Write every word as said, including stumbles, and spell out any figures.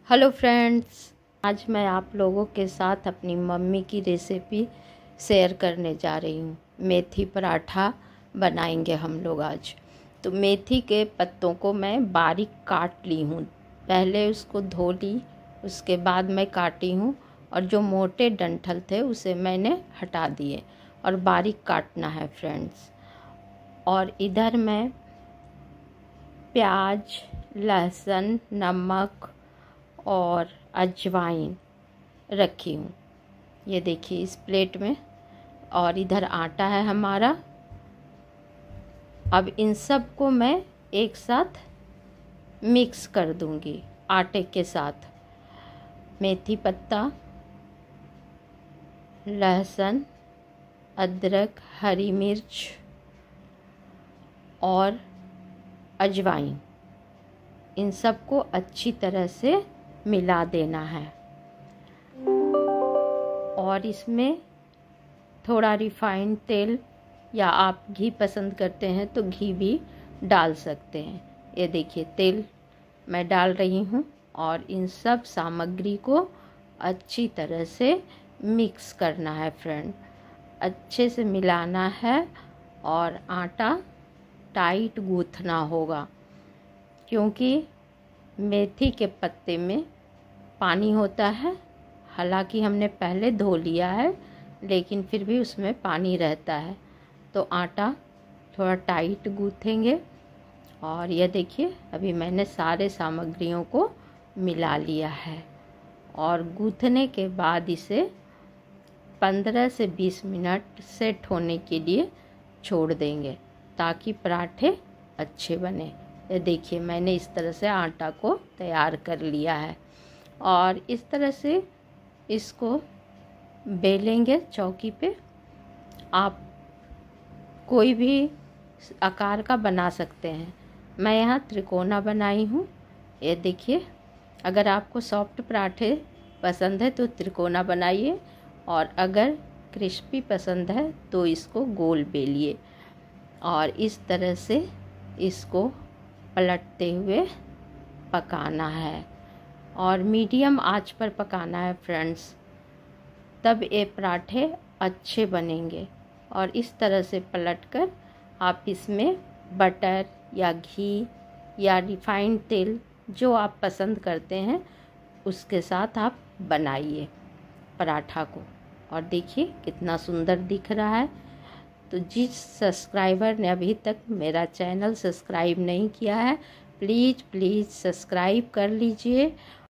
Hello friends, आज मैं आप लोगों के साथ अपनी मम्मी की रेसिपी शेयर करने जा रही हूँ। मेथी पराठा बनाएंगे हम लोग आज। तो मेथी के पत्तों को मैं बारीक काट ली हूँ। पहले उसको धो ली, उसके बाद मैं काटी हूँ और जो मोटे डंठल थे उसे मैंने हटा दिए और बारीक काटना है फ्रेंड्स। और इधर मैं प्याज, लहसुन, नमक और अजवाइन रखी हूँ। ये देखिए इस प्लेट में। और इधर आटा है हमारा। अब इन सब को मैं एक साथ मिक्स कर दूंगी आटे के साथ। मेथी पत्ता, लहसुन, अदरक, हरी मिर्च और अजवाइन, इन सब को अच्छी तरह से मिला देना है। और इसमें थोड़ा रिफाइंड तेल या आप घी पसंद करते हैं तो घी भी डाल सकते हैं। ये देखिए तेल मैं डाल रही हूँ और इन सब सामग्री को अच्छी तरह से मिक्स करना है फ्रेंड। अच्छे से मिलाना है और आटा टाइट गूँथना होगा, क्योंकि मेथी के पत्ते में पानी होता है। हालांकि हमने पहले धो लिया है, लेकिन फिर भी उसमें पानी रहता है, तो आटा थोड़ा टाइट गूँथेंगे। और यह देखिए अभी मैंने सारे सामग्रियों को मिला लिया है और गूँथने के बाद इसे पंद्रह से बीस मिनट सेट होने के लिए छोड़ देंगे, ताकि पराठे अच्छे बने। ये देखिए मैंने इस तरह से आटा को तैयार कर लिया है और इस तरह से इसको बेलेंगे चौकी पे। आप कोई भी आकार का बना सकते हैं। मैं यहाँ त्रिकोना बनाई हूँ। ये देखिए, अगर आपको सॉफ्ट पराठे पसंद है तो त्रिकोना बनाइए, और अगर क्रिस्पी पसंद है तो इसको गोल बेलिए। और इस तरह से इसको पलटते हुए पकाना है और मीडियम आंच पर पकाना है फ्रेंड्स, तब ये पराठे अच्छे बनेंगे। और इस तरह से पलटकर आप इसमें बटर या घी या रिफाइंड तेल, जो आप पसंद करते हैं, उसके साथ आप बनाइए पराठा को। और देखिए कितना सुंदर दिख रहा है। तो जिस सब्सक्राइबर ने अभी तक मेरा चैनल सब्सक्राइब नहीं किया है, प्लीज़ प्लीज़ सब्सक्राइब कर लीजिए